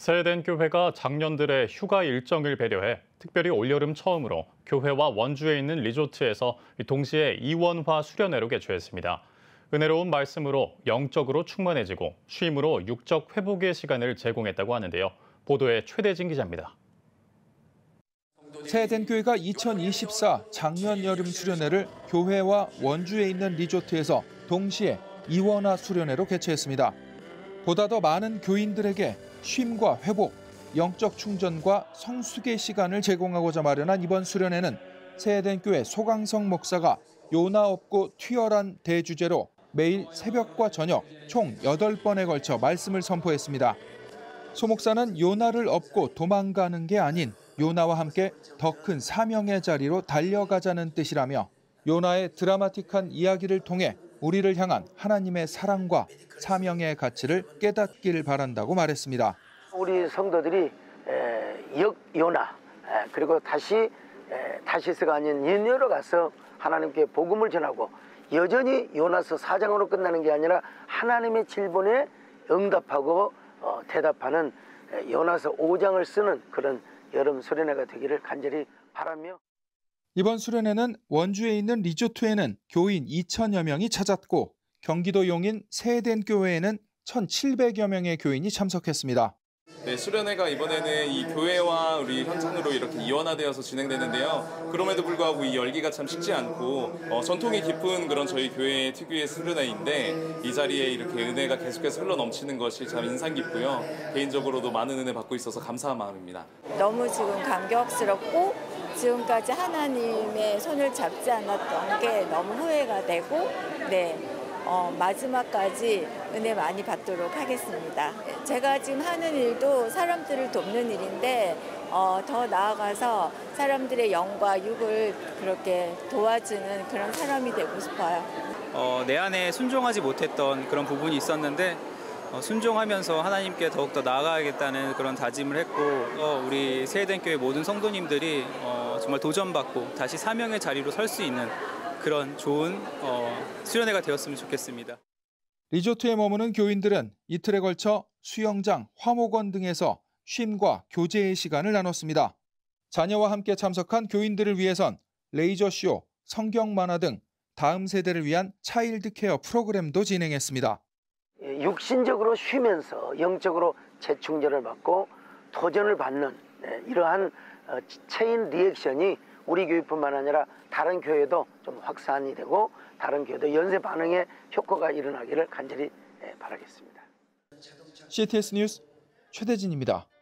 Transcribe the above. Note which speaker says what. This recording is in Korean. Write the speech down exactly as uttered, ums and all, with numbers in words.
Speaker 1: 세eden 교회가 장년들의 휴가 일정을 배려해 특별히 올여름 처음으로 교회와 원주에 있는 리조트에서 동시에 이원화 수련회로 개최했습니다. 은혜로운 말씀으로 영적으로 충만해지고 쉼으로 육적 회복의 시간을 제공했다고 하는데요. 보도에 최대진 기자입니다.
Speaker 2: 세eden 교회가 이천이십사 작년 여름 수련회를 교회와 원주에 있는 리조트에서 동시에 이원화 수련회로 개최했습니다. 보다 더 많은 교인들에게 쉼과 회복, 영적 충전과 성숙의 시간을 제공하고자 마련한 이번 수련회는 세eden 교회 소강성 목사가 요나 없고 튀어란 대주제로 매일 새벽과 저녁 총 여덟 번에 걸쳐 말씀을 선포했습니다. 소 목사는 요나를 업고 도망가는 게 아닌 요나와 함께 더 큰 사명의 자리로 달려가자는 뜻이라며 요나의 드라마틱한 이야기를 통해 우리를 향한 하나님의 사랑과 사명의 가치를 깨닫길 바란다고 말했습니다.
Speaker 3: 우리 성도들이 역 요나 그리고 다시 다시스가 아닌 니느웨로 가서 하나님께 복음을 전하고 여전히 요나서 사 장으로 끝나는 게 아니라 하나님의 질본에 응답하고 대답하는 요나서 오 장을 쓰는 그런 여름 수련회가 되기를 간절히 바라며
Speaker 2: 이번 수련회는 원주에 있는 리조트에는 교인 이천여 명이 찾았고 경기도 용인 세eden 교회에는 천칠백여 명의 교인이 참석했습니다.
Speaker 4: 네, 수련회가 이번에는 이 교회와 우리 현장으로 이렇게 이원화되어서 진행되는데요. 그럼에도 불구하고 이 열기가 참 식지 않고 어, 전통이 깊은 그런 저희 교회 특유의 수련회인데 이 자리에 이렇게 은혜가 계속해서 흘러 넘치는 것이 참 인상 깊고요. 개인적으로도 많은 은혜 받고 있어서 감사한 마음입니다.
Speaker 5: 너무 지금 감격스럽고 지금까지 하나님의 손을 잡지 않았던 게 너무 후회가 되고 네. 어, 마지막까지 은혜 많이 받도록 하겠습니다. 제가 지금 하는 일도 사람들을 돕는 일인데 어, 더 나아가서 사람들의 영과 육을 그렇게 도와주는 그런 사람이 되고 싶어요.
Speaker 6: 어, 내 안에 순종하지 못했던 그런 부분이 있었는데 어, 순종하면서 하나님께 더욱더 나아가야겠다는 그런 다짐을 했고 어, 우리 세eden 교회 모든 성도님들이 어, 정말 도전받고 다시 사명의 자리로 설 수 있는 그런 좋은 어, 수련회가 되었으면 좋겠습니다.
Speaker 2: 리조트에 머무는 교인들은 이틀에 걸쳐 수영장, 화목원 등에서 쉼과 교제의 시간을 나눴습니다. 자녀와 함께 참석한 교인들을 위해선 레이저쇼, 성경 만화 등 다음 세대를 위한 차일드 케어 프로그램도 진행했습니다.
Speaker 3: 육신적으로 쉬면서 영적으로 재충전을 받고 도전을 받는 이러한 체인 리액션이 우리 교회뿐만 아니라 다른 교회도 좀 확산이 되고 다른 교회도 연쇄 반응의 효과가 일어나기를 간절히 바라겠습니다.
Speaker 2: 씨티에스 뉴스 최대진입니다.